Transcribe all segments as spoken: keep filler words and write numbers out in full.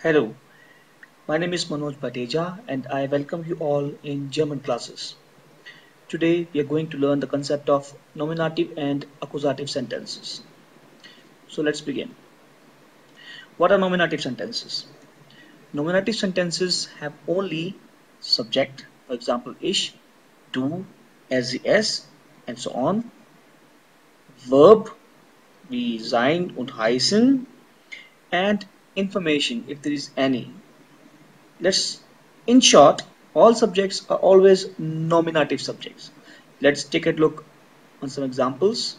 Hello, my name is Manoj Bateja and I welcome you all in German classes. Today we are going to learn the concept of nominative and accusative sentences. So let's begin. What are nominative sentences? Nominative sentences have only subject, for example, ich, du, er, sie, es, and so on, verb wie sein und heißen, and information if there is any. Let's, in short, all subjects are always nominative subjects. Let's take a look on some examples.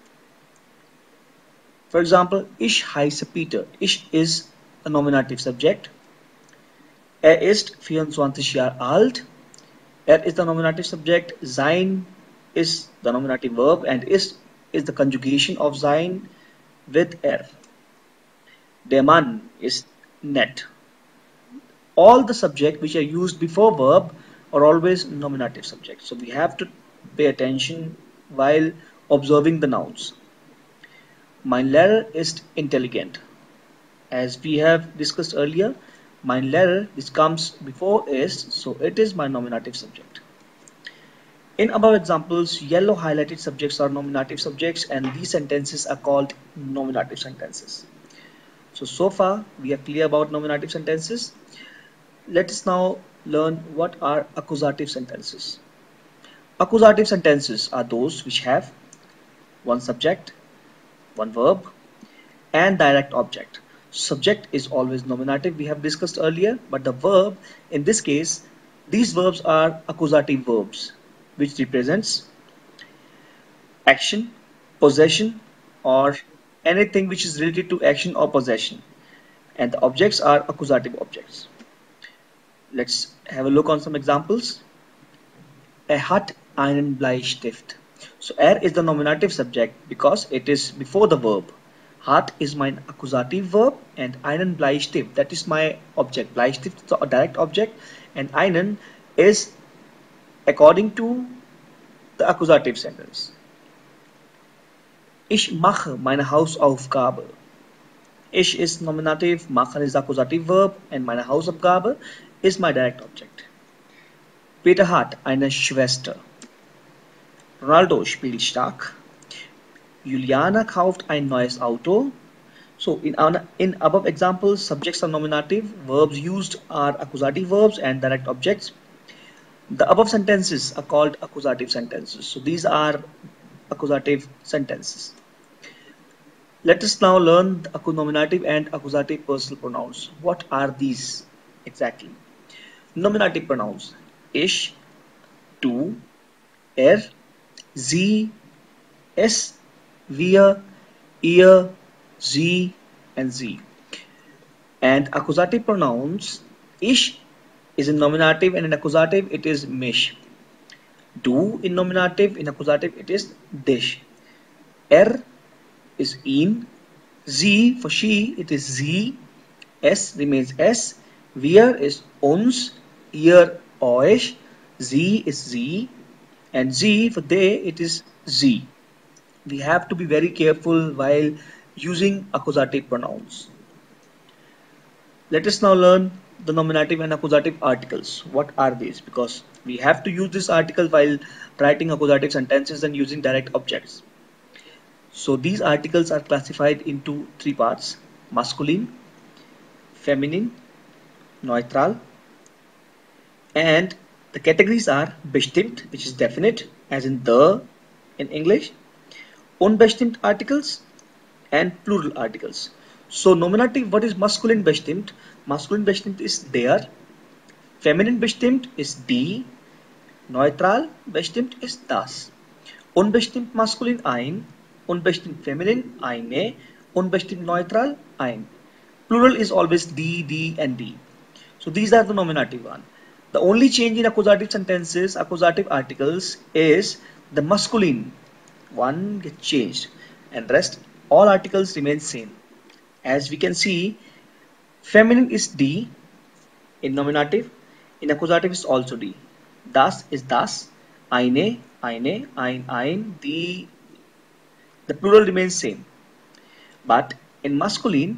For example, ich heiße Peter. Ich is a nominative subject. Er ist vierundzwanzig Jahre alt. Er is the nominative subject. Sein is the nominative verb and ist is the conjugation of sein with er. Der Mann is nett. All the subjects which are used before verb are always nominative subjects. So we have to pay attention while observing the nouns. Mein Lehrer ist intelligent. As we have discussed earlier, mein Lehrer, this comes before ist, so it is my nominative subject. In above examples, yellow highlighted subjects are nominative subjects and these sentences are called nominative sentences. So, so far we are clear about nominative sentences. Let us now learn what are accusative sentences. Accusative sentences are those which have one subject, one verb, and direct object. Subject is always nominative, we have discussed earlier, but the verb, in this case, these verbs are accusative verbs, which represents action, possession, or anything which is related to action or possession. And the objects are accusative objects. Let's have a look on some examples. Er hat einen Bleistift. So er is the nominative subject because it is before the verb. Hat is my accusative verb and einen Bleistift, that is my object. Bleistift is the direct object and einen is according to the accusative sentence. Ich mache meine Hausaufgabe. Ich is nominative, machen is accusative verb and meine Hausaufgabe is my direct object. Peter hat eine Schwester. Ronaldo spielt stark. Juliana kauft ein neues Auto. So in, in above examples, subjects are nominative, verbs used are accusative verbs and direct objects. The above sentences are called accusative sentences. So these are accusative sentences. Let us now learn the nominative and accusative personal pronouns. What are these exactly? Nominative pronouns: ich, du, er, sie, es, wir, ihr, sie, and sie. And accusative pronouns: ich is in nominative and in accusative it is mich. Du in nominative, in accusative it is dich. Er is ihn. Sie for she it is sie. Es remains es. Wir is uns. Ihr euch. Sie is sie. And sie for they it is sie. We have to be very careful while using accusative pronouns. Let us now learn the nominative and accusative articles. What are these? Because we have to use this article while writing accusative sentences and using direct objects. So these articles are classified into three parts: masculine, feminine, neutral, and the categories are bestimmt, which is definite, as in the in English, unbestimmt articles, and plural articles. So nominative, what is masculine bestimmt? Masculine bestimmt is der, feminine bestimmt is die, neutral bestimmt is das, unbestimmt maskulin ein, unbestimmt feminin eine, unbestimmt neutral ein. Plural is always die, die, and die. So these are the nominative one. The only change in accusative sentences, accusative articles, is the masculine one gets changed and rest all articles remain same. As we can see, feminine is die in nominative, in accusative is also die. Das is das, eine, eine, ein, ein, die, the plural remains same. But in masculine,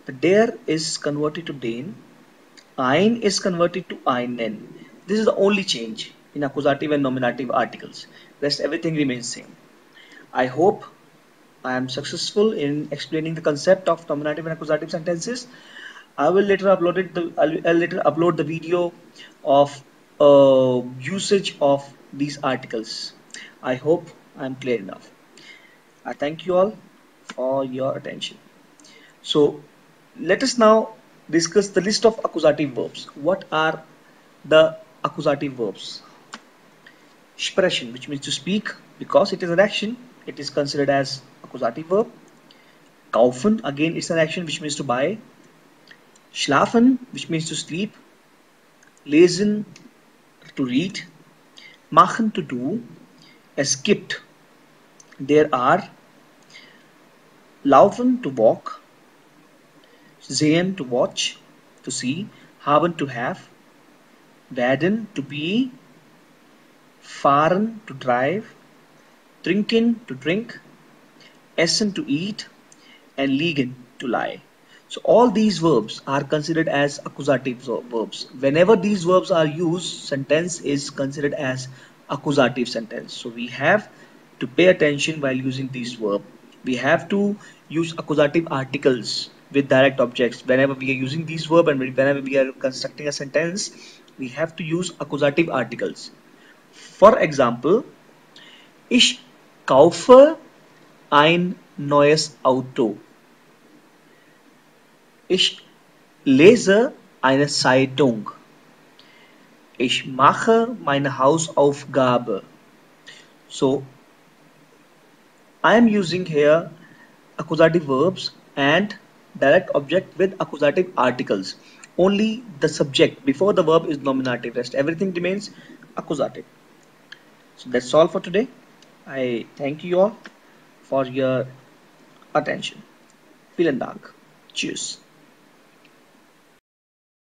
The der is converted to den. Ein is converted to einen. This is the only change in accusative and nominative articles. Rest everything remains same. I hope I am successful in explaining the concept of nominative and accusative sentences. I will later upload it. The, I'll, I'll later upload the video of uh, usage of these articles. I hope I'm clear enough. I thank you all for your attention. So let us now discuss the list of accusative verbs. What are the accusative verbs? Sprechen, which means to speak, because it is an action, it is considered as accusative verb. Kaufen, again it's an action which means to buy. Schlafen, which means to sleep. Lesen, to read. Machen, to do. Es gibt, there are. Laufen, to walk. Sehen, to watch, to see. Haben, to have. Werden, to be. Fahren, to drive. Trinken, to drink. Essen, to eat. And liegen, to lie. So all these verbs are considered as accusative verbs. Whenever these verbs are used, sentence is considered as accusative sentence. So we have to pay attention while using these verbs. We have to use accusative articles with direct objects. Whenever we are using these verbs and whenever we are constructing a sentence, we have to use accusative articles. For example, ich kaufe ein neues Auto. Ich lese eine Zeitung. Ich mache meine Hausaufgabe. So, I am using here accusative verbs and direct object with accusative articles. Only the subject before the verb is nominative. Rest everything remains accusative. So that's all for today. I thank you all for your attention. Vielen Dank. Cheers.